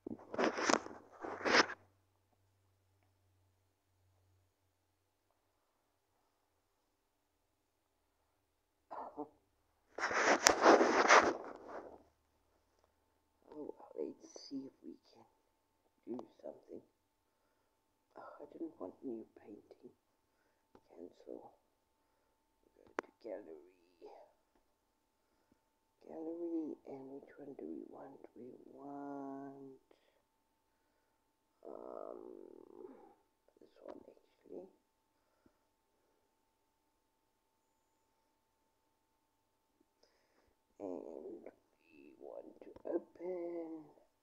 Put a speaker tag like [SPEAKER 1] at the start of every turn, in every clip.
[SPEAKER 1] Oh, let's see if we can do something. Oh, I didn't want new painting. Cancel. Go to gallery. Gallery, and which one do we want? We want this one actually. And we want to open.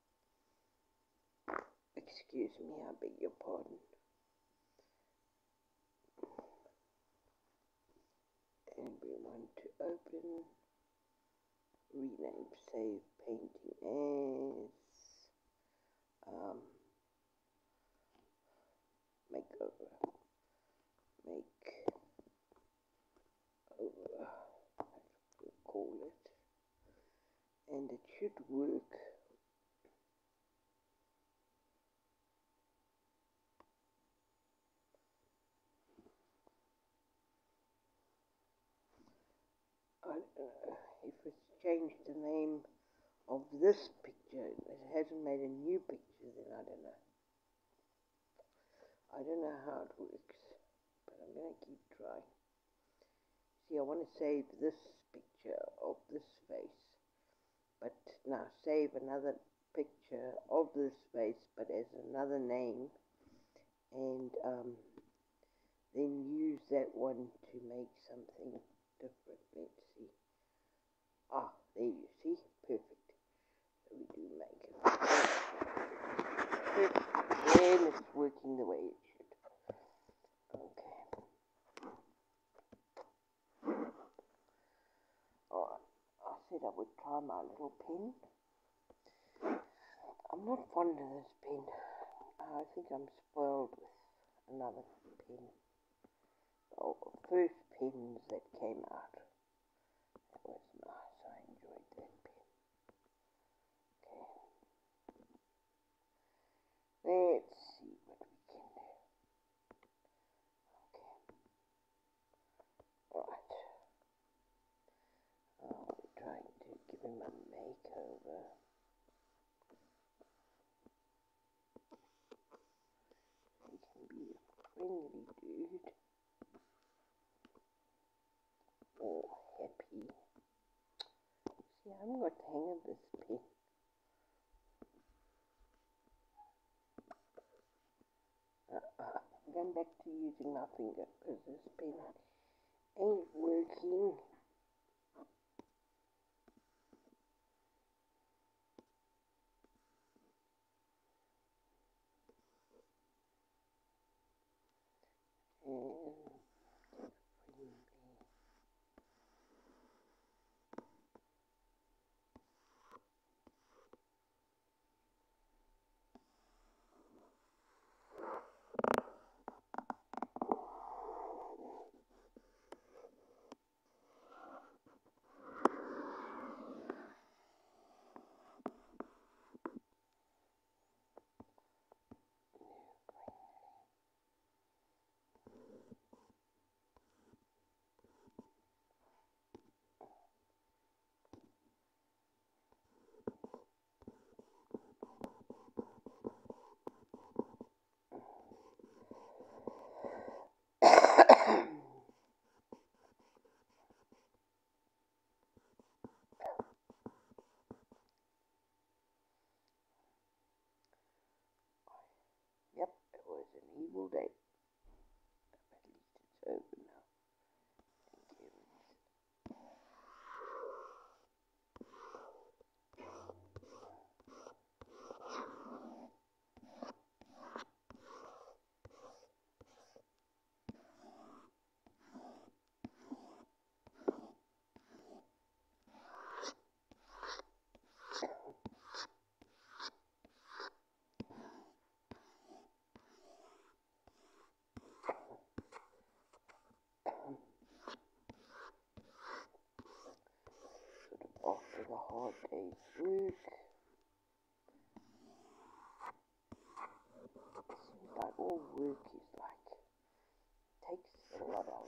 [SPEAKER 1] Excuse me, I beg your pardon. And we want to open, rename, save painting as makeover, we'll call it, and it should work. I don't know if it's changed the name of this picture. It hasn't made a new picture, then I don't know. I don't know how it works, but I'm going to keep trying. See, I want to save this picture of this face, but now save another picture of this face, but as another name, and then use that one to make something different. Let's see. Ah, there you see, perfect. So we do make it. Perfect. And it's working the way it should. Okay. Alright, I said I would try my little pen. I'm not fond of this pen. I think I'm spoiled with another pen. Oh, first pens that came out. That was nice. I enjoyed that pen. Okay. Let's see what we can do. Okay. Right. Oh, we're trying to give him a makeover. He can be a friendly dude. Or happy. See, I haven't got the hang of this pen. I'm going back to using my finger because this pen ain't working. And yep, it was an evil day. At least it's over now. Thank you. Sort of after the hard day's work. all work is like, takes a lot of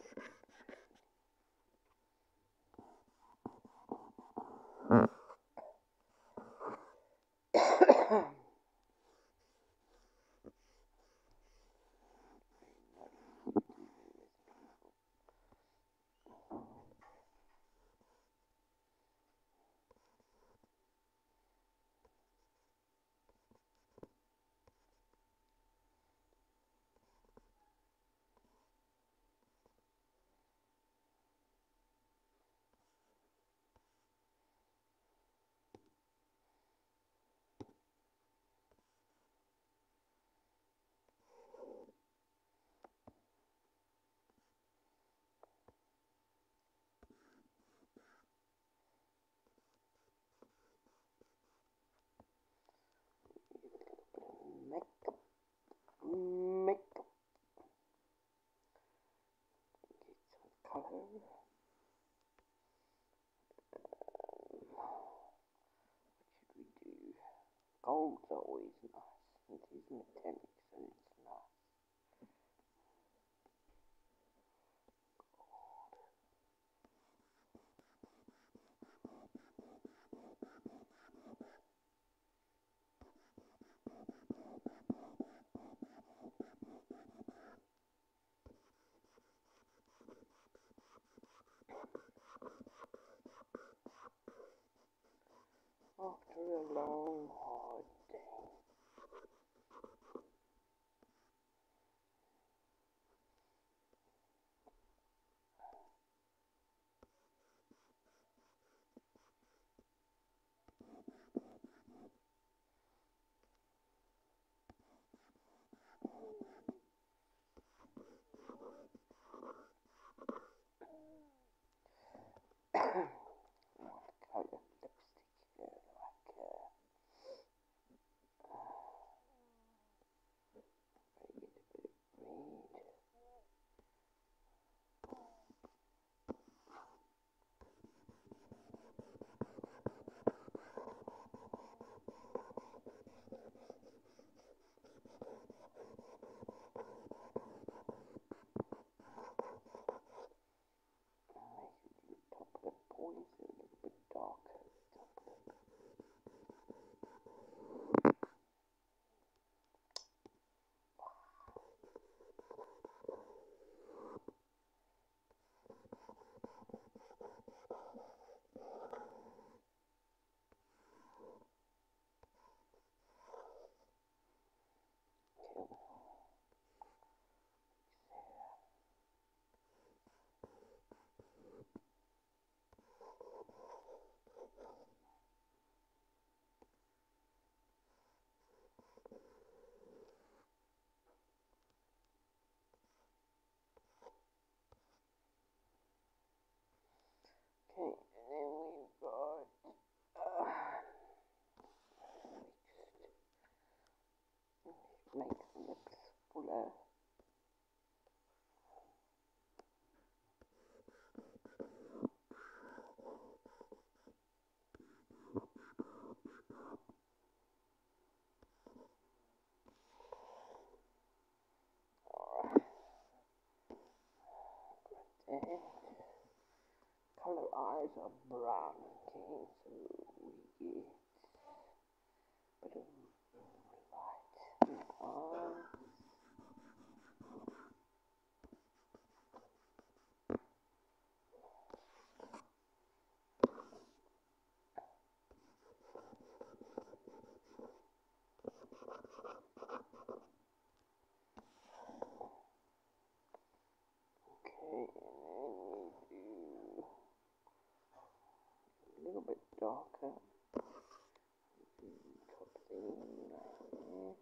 [SPEAKER 1] makeup, makeup. Get some color. What should we do? Gold's always nice. It is metallic, so it's nice. After a long, hard day. What color lipstick here? Like, I get a bit of red. Maybe the top lip points a little bit darker. Top lip. Okay, and then we've got make the lips fuller. And color eyes are brown. Okay, so we get a bit of light in the eyes. Okay, and then we do a little bit darker. Top thing like that.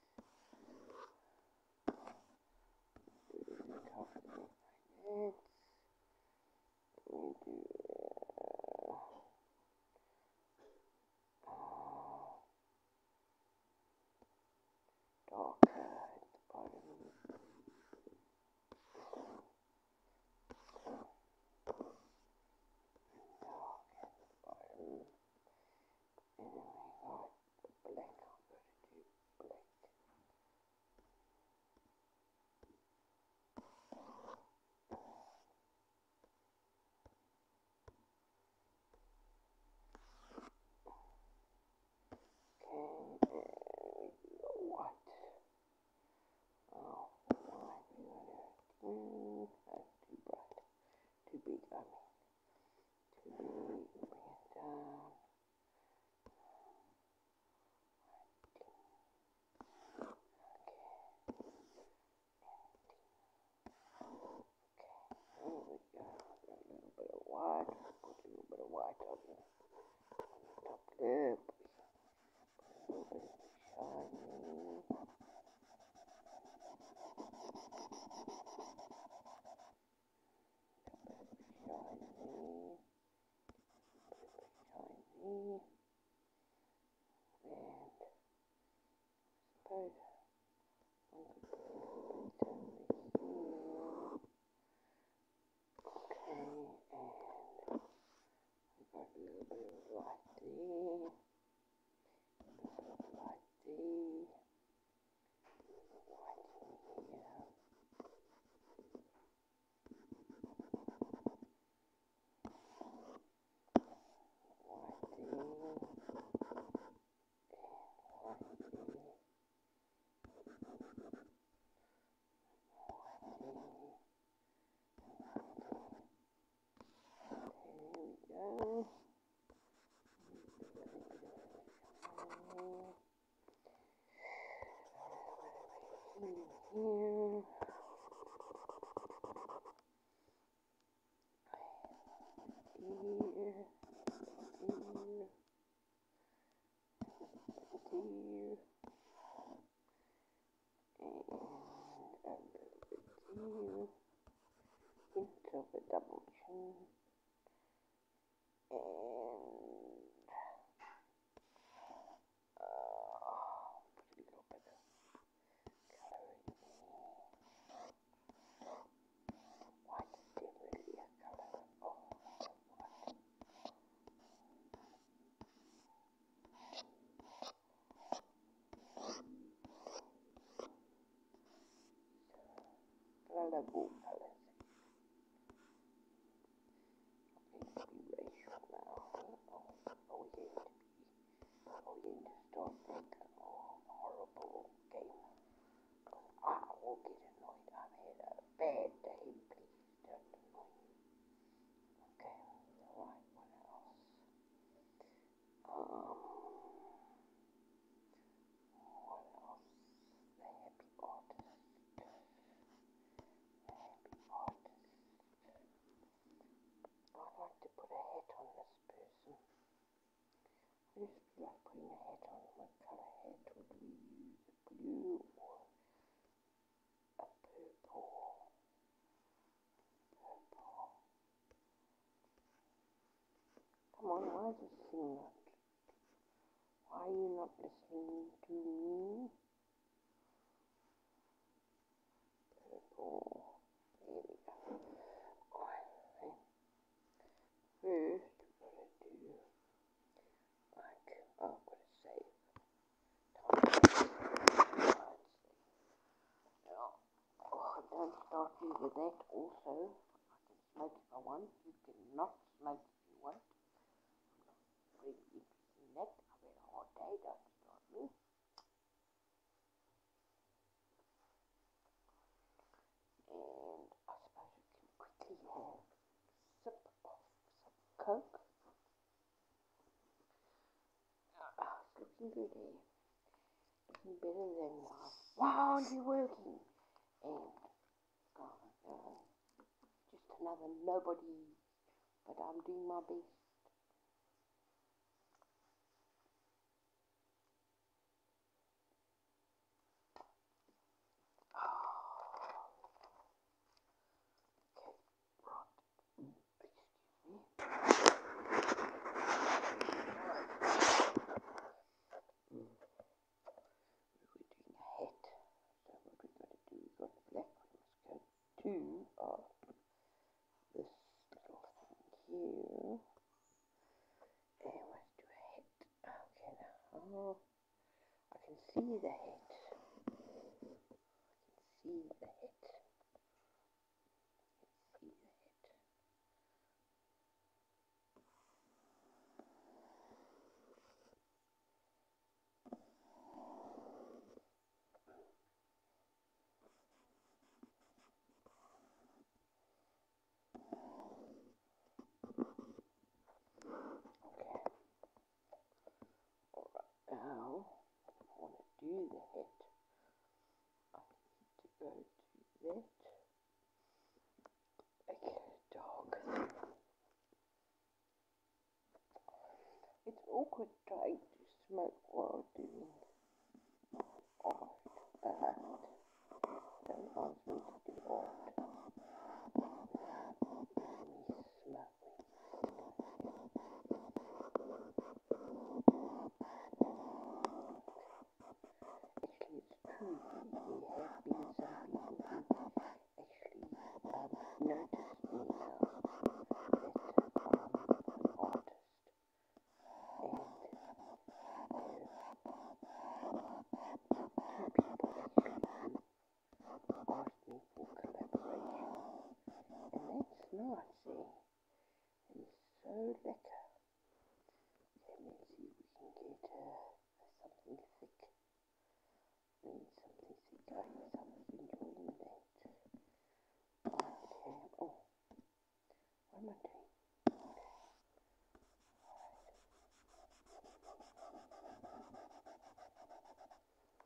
[SPEAKER 1] Do the top thing like that. We do darker at the bottom. And then we got the black. I'm going to do black. good. Okay, and we've got a little bit of light there, light there, white in here. Into the double chin and put a little bit of colour in there. White is definitely a colour. Oh, white. But I love all colours. Are we going to start that horrible game? I will get annoyed. I've had a bad day. Please don't annoy me. Okay, alright, what else? What else? The happy artist. The happy artist. I'd like to put a hat on this person. I just feel like putting a hat on. What colour hat would we use? A blue or a purple? Purple. Come on, why is this thing not? Why are you not listening to me? Purple. There we go. Alright, first we've got to do like, oh, I've got to save. Don't start you with that also. I can smoke if I want. You cannot smoke if you want. I'm not really interested in that. I've had a hard day. Don't start me. And I suppose we can quickly have a sip of some Coke. It's looking good here. Looking better than why aren't you working? And just another nobody, but I'm doing my best. Two of this little thing here, and let's do a hat. Okay, now I can see the hat. See the hat. See the hat. Okay. Alright, now I want to do the hat.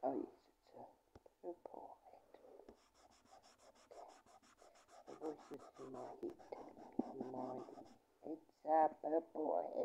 [SPEAKER 1] Oh yes, it's a purple head. The voices in my head reminding me, it's a purple head.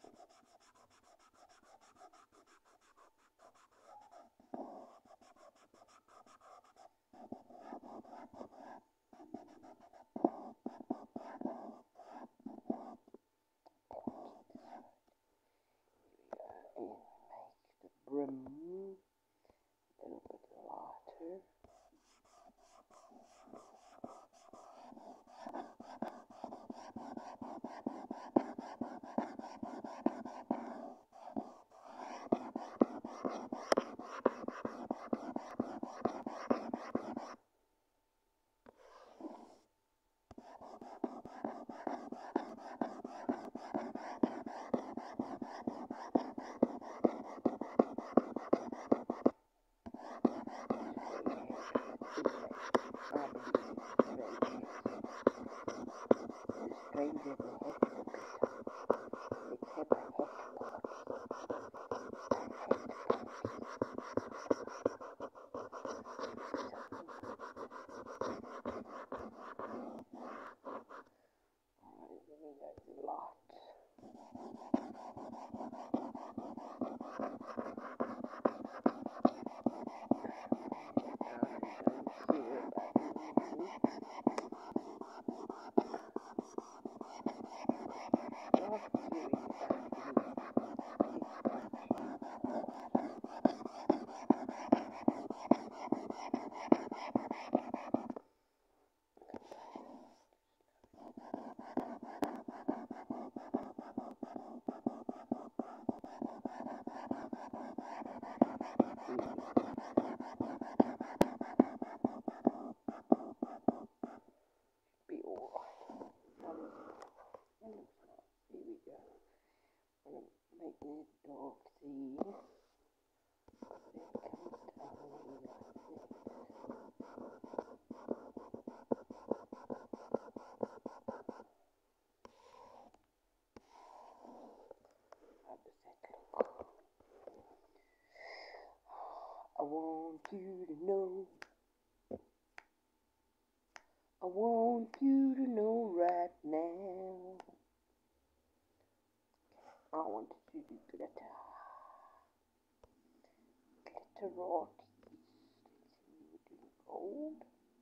[SPEAKER 1] And make the brim a little bit lighter. Stranger than heck, let's have a heck lot. Be alright. Here we go. I'm going to make the dog see. Then it comes down like this. How does that look? I want you to know. I want you to know right now. I want you to do glitter. Glitterati. Let's see, do gold.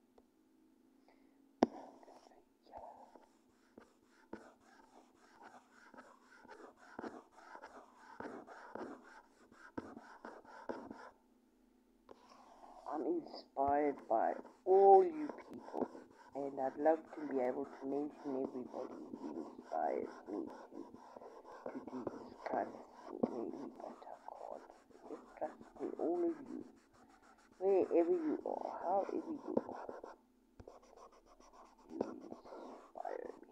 [SPEAKER 1] I'm inspired by all you people, and I'd love to be able to mention everybody who inspires me to do this kind of thing really, but I can't. Just trust me, all of you, wherever you are, however you are, you inspire me.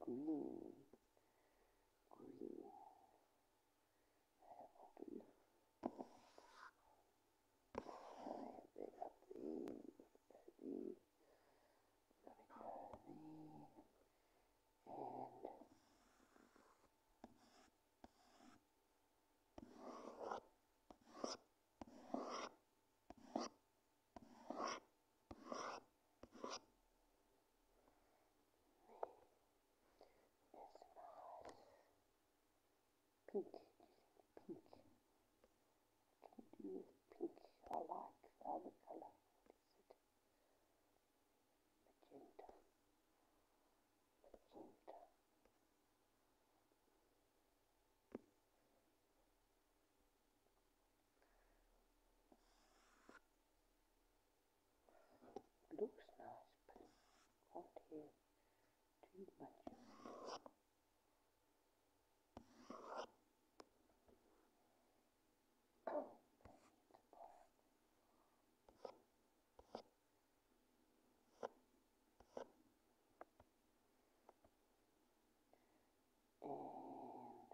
[SPEAKER 1] green. Green. That'll do. There, up there. There. Pink, pink. What can I do with pink? I like the other colour. What is it? Magenta. Magenta. Looks nice, but can't hear too much. And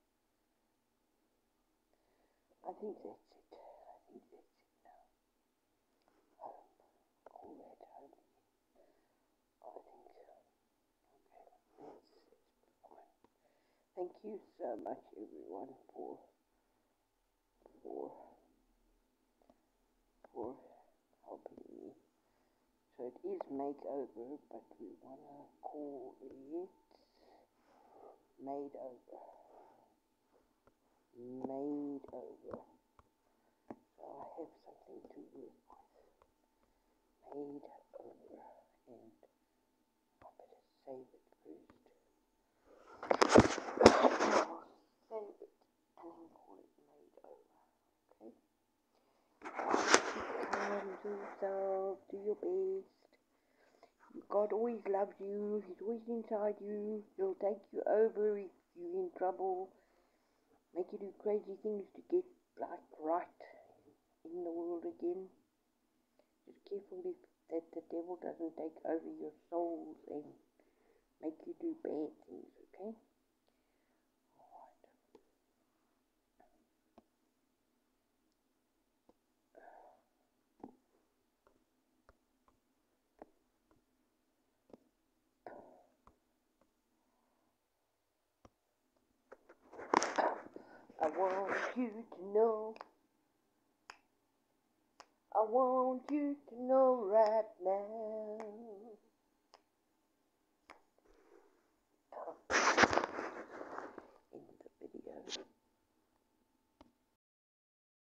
[SPEAKER 1] I think that's it. I think that's it now. Home. Call that home. I think. Okay, that's fine. Thank you so much, everyone, for helping me. So it is makeover, but we want to call it made over. Made over. So I have something to work with. Made over. And I better save it first. I'll save it and then call it made over. Okay? Calm yourself, do your best. God always loves you, He's always inside you, He'll take you over if you're in trouble, make you do crazy things to get right in the world again. Just careful that the devil doesn't take over your souls and make you do bad things, okay? Alright. I want you to know, I want you to know right now,